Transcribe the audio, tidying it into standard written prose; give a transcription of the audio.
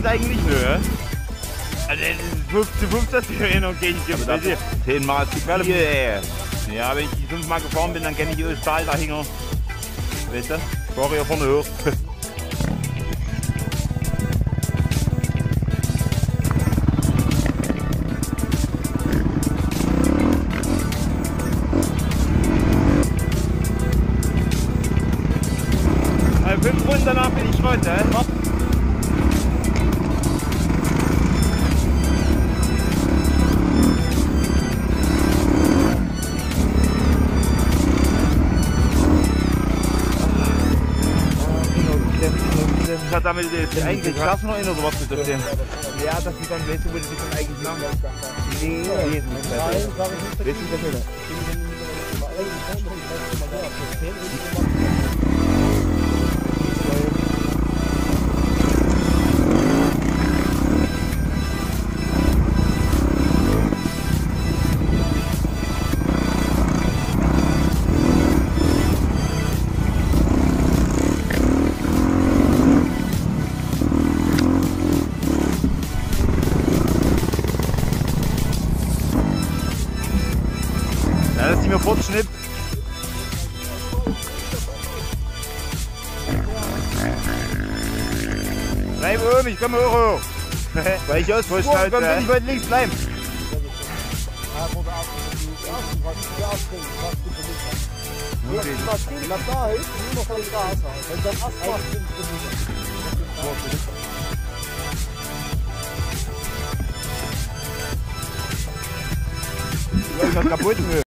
eigentlich? Nö. Also, 5 das hier noch gehen. 10 Mal zu viel, ey. Ja, wenn ich die 5 Mal gefahren bin, dann kenne ich das Tal dahinter. Weißt du? Ich fahre hier vorne hoch. Also 5 Runden danach bin ich rund, ey. Das hat damit eigentlich Klasse noch in oder was mit der stehen? Ja, das ist dann, weißt du, wo die sich dann eigentlich machen? Nee, weißt du, das nicht. Ja, dass die mir fortschnippt. Bleib oben, ich komme hoch. Weil ich aus voll schnell bin, ich wollte links bleiben. Ich bin kaputt.